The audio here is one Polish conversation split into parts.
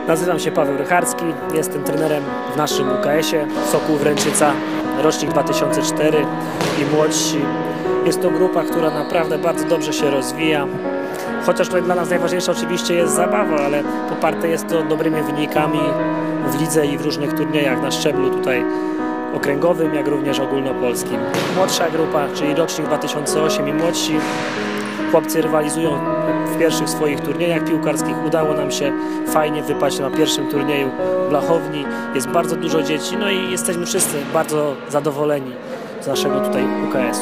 Nazywam się Paweł Rycharski, jestem trenerem w naszym UKS-ie Sokół Wręczyca, rocznik 2004 i młodsi. Jest to grupa, która naprawdę bardzo dobrze się rozwija. Chociaż tutaj dla nas najważniejsza oczywiście jest zabawa, ale poparte jest to dobrymi wynikami w lidze i w różnych turniejach na szczeblu tutaj okręgowym, jak również ogólnopolskim. Młodsza grupa, czyli rocznik 2008 i młodsi, chłopcy rywalizują w pierwszych swoich turniejach piłkarskich. Udało nam się fajnie wypaść na pierwszym turnieju w Blachowni. Jest bardzo dużo dzieci, no i jesteśmy wszyscy bardzo zadowoleni z naszego tutaj UKS-u.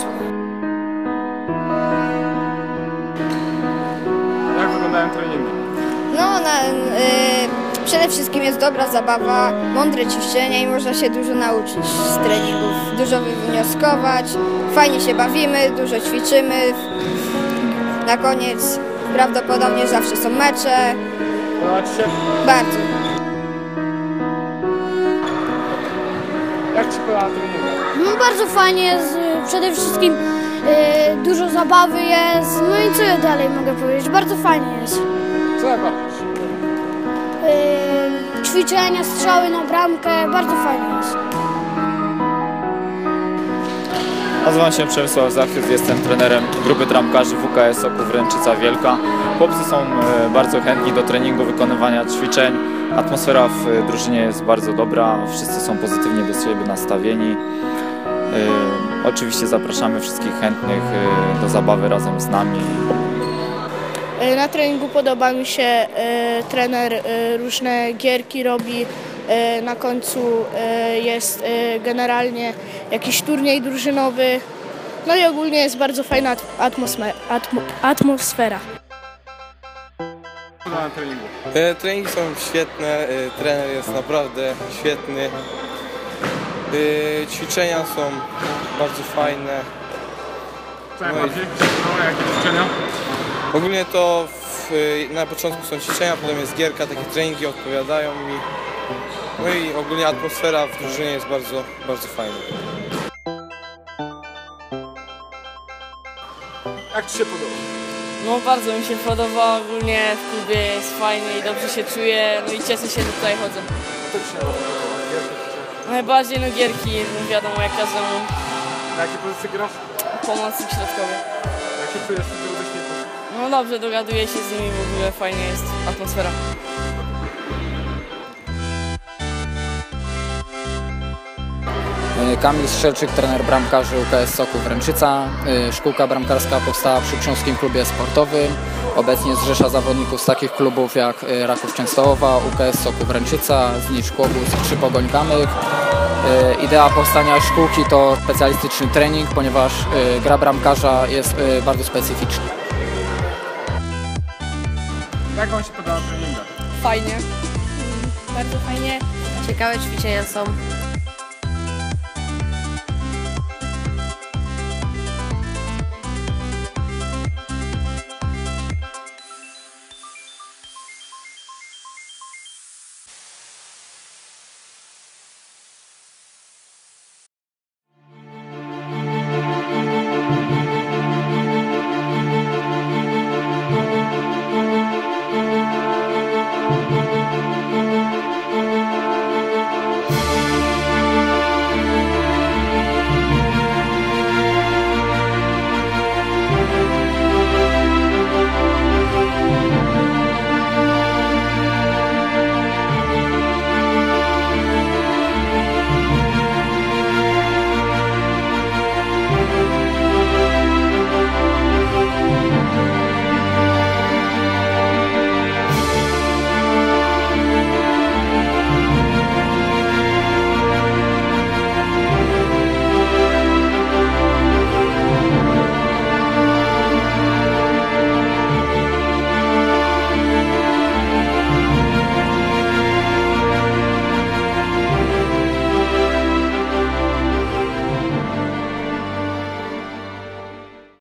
Jak wyglądają treningi? Przede wszystkim jest dobra zabawa, mądre ćwiczenia i można się dużo nauczyć z treningów, dużo wywnioskować, fajnie się bawimy, dużo ćwiczymy. Na koniec prawdopodobnie zawsze są mecze. Podoba Ci się? Bardzo. Jak Ci podoba treninga? Bardzo fajnie jest, przede wszystkim dużo zabawy jest, no i co ja dalej mogę powiedzieć, bardzo fajnie jest. Co najbardziej? Ćwiczenia, strzały na bramkę, bardzo fajnie jest. Nazywam się Przemysław Zachyt, jestem trenerem grupy trampkarzy WKS Sokół Wręczyca Wielka. Chłopcy są bardzo chętni do treningu, wykonywania ćwiczeń. Atmosfera w drużynie jest bardzo dobra, wszyscy są pozytywnie do siebie nastawieni. Oczywiście zapraszamy wszystkich chętnych do zabawy razem z nami. Na treningu podoba mi się, trener różne gierki robi, na końcu jest generalnie jakiś turniej drużynowy, no i ogólnie jest bardzo fajna atmosfera. Co na treningu? Treningi są świetne, trener jest naprawdę świetny, ćwiczenia są bardzo fajne. Co najbardziej? Jakie ćwiczenia? Ogólnie to na początku są ćwiczenia, potem jest gierka, takie treningi odpowiadają mi. No i ogólnie atmosfera w drużynie jest bardzo, bardzo fajna. Jak Ci się podoba? No bardzo mi się podoba, ogólnie w klubie jest fajnie i dobrze się czuję, no i cieszę się, że tutaj chodzę. Co Ci się podoba? Najbardziej no gierki, no wiadomo jak każdemu, Na jakiej pozycji grasz? pomocnik środkowy. Jak się czujesz z tych rówieśników? No dobrze, dogaduję się z nimi, w ogóle fajnie jest atmosfera. Kamil Strzelczyk, trener bramkarzy UKS Sokół Wręczyca. Szkółka bramkarska powstała przy Uczniowskim Klubie Sportowym. Obecnie zrzesza zawodników z takich klubów jak Raków Częstochowa, UKS Sokół Wręczyca, Znicz Głogów czy Pogoń Kamyk. Idea powstania szkółki to specjalistyczny trening, ponieważ gra bramkarza jest bardzo specyficzna. Jak Wam się podoba treninga? Fajnie. Bardzo fajnie. Ciekawe ćwiczenia są.